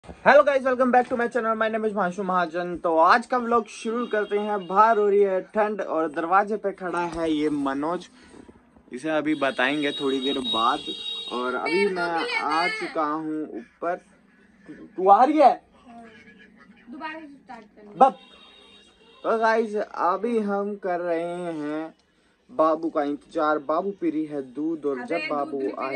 Hello guys, welcome back to my channel. My name is Bhanshu Mahajan. तो आज का vlog शुरू करते हैं। बाहर हो रही है ठंड और दरवाजे पे खड़ा है ये मनोज। इसे अभी बताएंगे थोड़ी देर बाद। और अभी मैं आ चुका हूँ ऊपर। तू आ रही है दोबारा स्टार्ट करना। तो गाइस अभी हम कर रहे हैं बाबू का इंतजार। बाबू पी रही है दूध और जब बाबू आए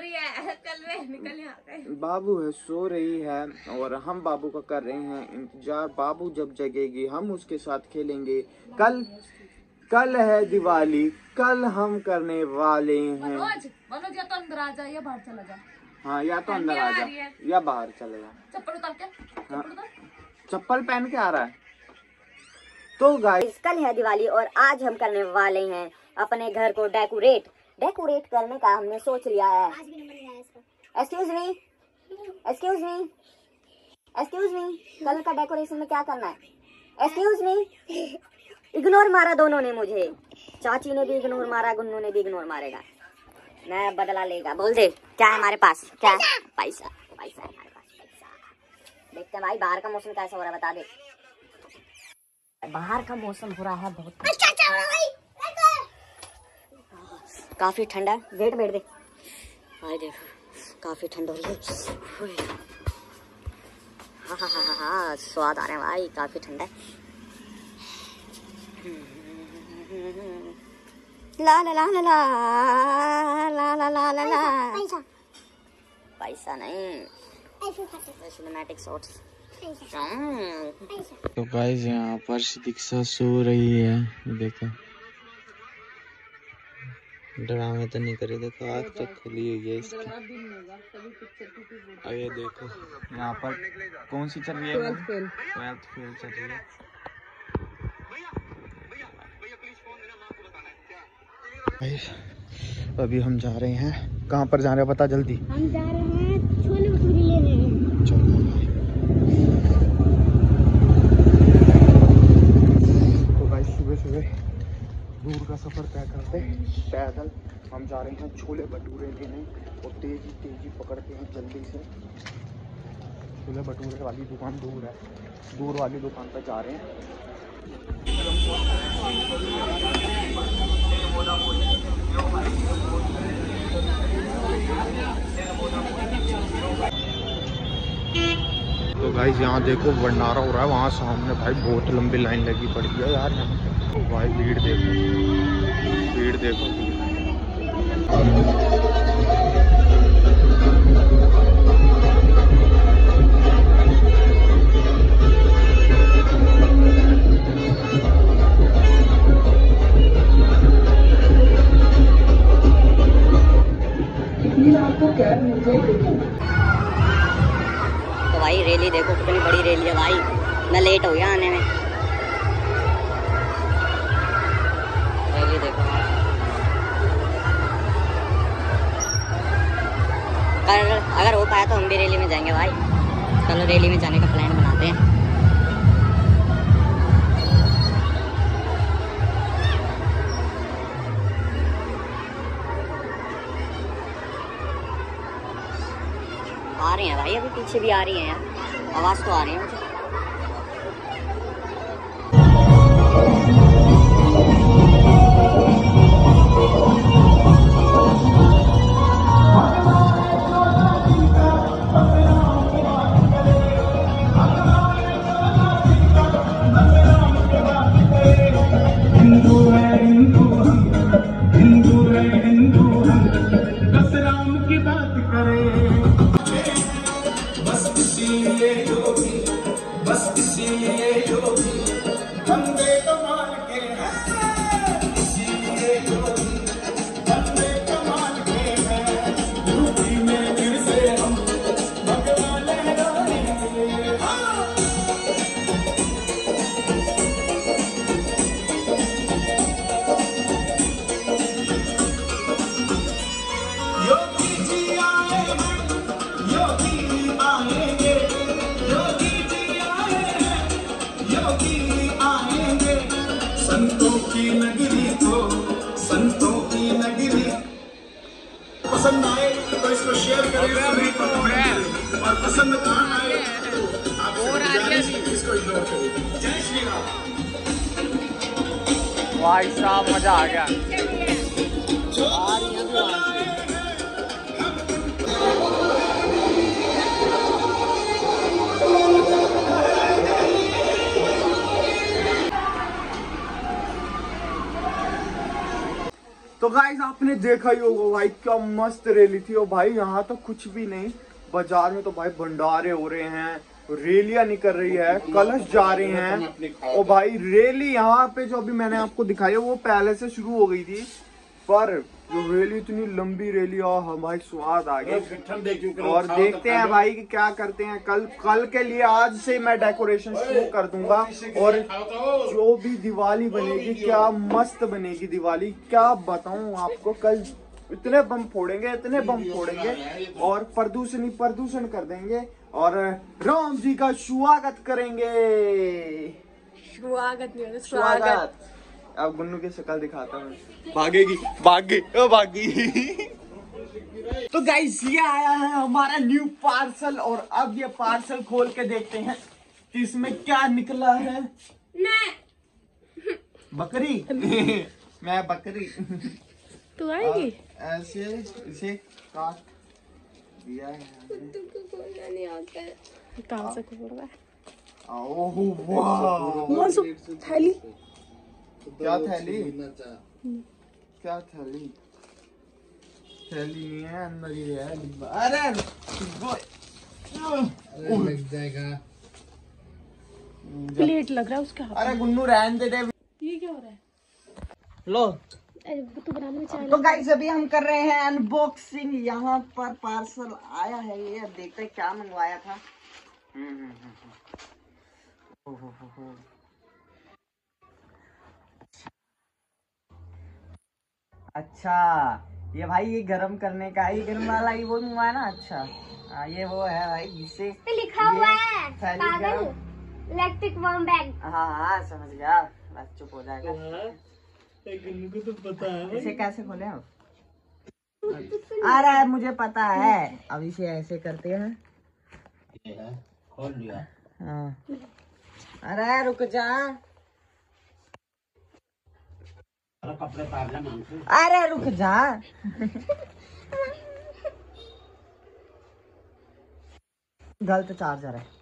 बाबू है सो रही है और हम बाबू का कर रहे हैं इंतजार। बाबू जब जगेगी हम उसके साथ खेलेंगे। कल है दिवाली, कल हम करने वाले हैं। मनोज या तो अंदर आ जा या बाहर चला जा। हाँ, या तो अंदर आ जा या बाहर चले जा। चप्पल उतार के। हाँ, चप्पल पहन के आ रहा है। तो गाइस कल है दिवाली और आज हम करने वाले हैं अपने घर को डेकोरेट करने का हमने सोच लिया है। एक्सक्यूज मी, कल का डेकोरेशन में क्या करना है? एक्सक्यूज मी, इग्नोर मारा दोनों ने मुझे। चाची ने भी इग्नोर मारा, गुन्नू ने भी इग्नोर मारेगा। मैं बदला लेगा। बोल दे क्या है हमारे पास? क्या है? पैसा है हमारे पास, पैसा। देखते हैं भाई बाहर का मौसम कैसा हो रहा है, बता दे। बाहर का मौसम हो रहा है बहुत अच्छा हो रहा है, काफी ठंडा है। वेट दे भाई, देखो काफी ठंड हो रही है। हाँ, स्वाद आ रहे हैं भाई, काफी ठंडा है। ला ला ला ला ला ला ला ला ला। पैसा नहीं, सिनेमैटिक शॉट्स। तो गाइस यहाँ पर दीक्षा सो रही है। देखो ड्रामे तो नहीं करे। देखो आँख तो खुली हुई है इसकी। और ये देखो यहाँ पर कौन सी चल रही है? 12th फेल चल रही है। अभी हम जा रहे हैं। कहाँ पर जा रहे हैं बता जल्दी। हम जा रहे हैं छोले भटूरे लेने। चलो तो भाई सुबह दूर का सफर तय करते पैदल हम जा रहे हैं छोले भटूरे लेने। और तेजी पकड़ते हैं जल्दी से। छोले भटूरे वाली दुकान दूर है, दूर वाली दुकान पर जा रहे हैं। तो गाइस यहाँ देखो भंडारा हो रहा है। वहाँ सामने भाई बहुत लंबी लाइन लगी पड़ी है यार यहाँ पे। तो भाई भीड़ देखो। तो भाई रैली देखो कितनी बड़ी रैली है भाई। मैं लेट हो गया आने में। रैली देखो। अगर हो पाया तो हम भी रैली में जाएंगे भाई। चलो रैली में जाने का प्लान बनाते हैं। आ रही हैं भाई, अभी पीछे भी आ रही हैं यार। आवाज तो आ रही है मुझे। भाई साहब मजा आ गया। आ रही है वहां से। तो गाइस आपने देखा ही होगा भाई क्या मस्त रैली थी। और भाई यहाँ तो कुछ भी नहीं, बाजार में तो भाई भंडारे हो रहे हैं, रैलियां निकल रही है, कलश जा रहे हैं। और भाई रैली यहाँ पे जो अभी मैंने आपको दिखाई है वो पहले से शुरू हो गई थी, पर जो रैली इतनी लंबी रैली और भाई स्वाद आ गया। और देखते हैं भाई कि क्या करते हैं। कल के लिए आज से मैं डेकोरेशन शुरू कर दूंगा। और जो भी दिवाली बनेगी क्या मस्त बनेगी दिवाली, क्या बताऊं आपको। कल इतने बम फोड़ेंगे और प्रदूषण कर देंगे और राम जी का स्वागत करेंगे। स्वागत नहीं होता, स्वागत। अब गुन्नू की शक्ल दिखाता हूँ, भागी। तो गाइस ये आया है हमारा न्यू पार्सल और अब ये पार्सल खोल के देखते हैं कि इसमें क्या निकला है। बकरी मैं बकरी। तू आएगी? ऐसे इसे काट दिया है। खोलना नहीं आता है। कहाँ से खोल रहा है? ओह वाह, थैली। क्या थैली? क्या थैली? थैली नहीं है, अंदर ही है। अरे लग जाएगा। प्लेट लग रहा है उसके हाथ। अरे गुन्नू रहने दे। ये क्या हो रहा है? लो तू बनाने में चाय। तो गाइस अभी हम कर रहे हैं अनबॉक्सिंग। यहाँ पर पार्सल आया है, ये अब देखते हैं क्या मंगवाया था। अच्छा ये भाई ये गरम करने का, ये गरम वाला ये वो मंगवाया ना। अच्छा ये वो है भाई जिससे लिखा हुआ है पागल इलेक्ट्रिक वार्म बैग। हाँ समझ गया, बस चुप हो जाएगा। को तो पता है इसे कैसे खोले हम? अरे मुझे पता है, अब इसे ऐसे करते हैं। खोल लिया। हाँ। अरे रुक जा। कपड़े पागला मांगते। अरे रुक जा। गलत चार्जर है।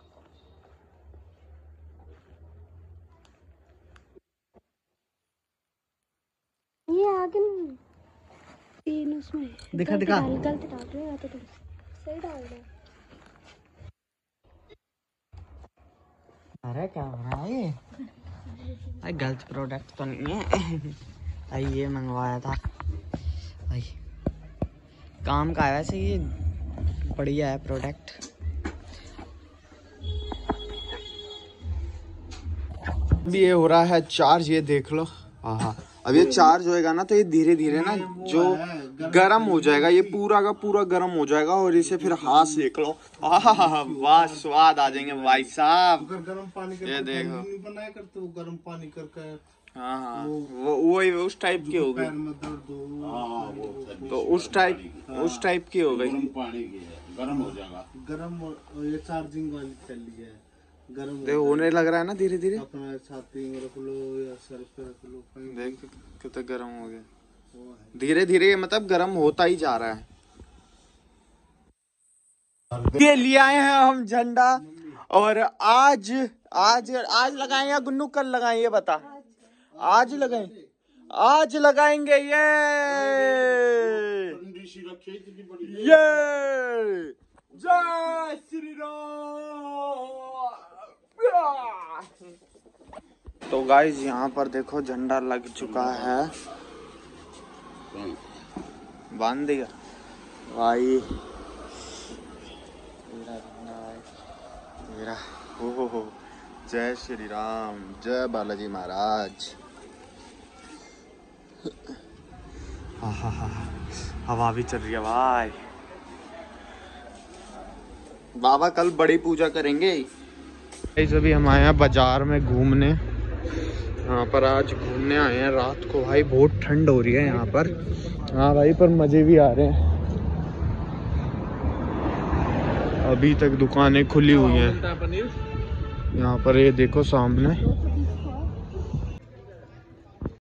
ये आगे तीन उसमें दिखा गलत डाल रहे हो तो तुम सही डाल रहे हो। अरे क्या हो रहा है ये? भाई गलत प्रोडक्ट तो नहीं है। भाई ये मंगवाया था भाई, काम का है वैसे, ये बढ़िया है प्रोडक्ट। अभी ये हो रहा है चार्ज, ये देख लो। हाँ अब ये चार्ज होएगा ना तो ये धीरे धीरे ना जो गरम हो जाएगा, ये पूरा का पूरा गरम हो जाएगा। और इसे फिर हाथ सेक लो, वाह स्वाद आ जाएंगे भाई साहब। गरम पानी कर ये देखो बनाया करते हो, गरम पानी करके। हाँ वो उस टाइप की हो गई। तो उस टाइप की हो गई। पानी की है, गरम हो जाएगा। गरम ये चार्जिंग वाली थैली है, गरम देखो होने लग रहा है ना धीरे धीरे। अपना छाती में रख लो या सर पे रख लो। देख कितना गरम हो गया धीरे धीरे, मतलब गरम होता ही जा रहा है। ये लिए आए हैं हम झंडा, और आज लगाएं या गुन्नू कल लगाएं, ये बता। आज लगाएंगे ये जय श्री राम। तो गाइस यहाँ पर देखो झंडा लग चुका है, बांध दिया भाई मेरा। हो जय श्री राम, जय बालाजी महाराज। हवा भी चल रही है भाई। बाबा कल बड़ी पूजा करेंगे। अभी हम आए हैं बाजार में घूमने, यहाँ पर आज घूमने आए हैं रात को। भाई बहुत ठंड हो रही है यहाँ पर। हाँ भाई पर मजे भी आ रहे हैं। अभी तक दुकानें खुली हुई हैं यहाँ पर, ये देखो सामने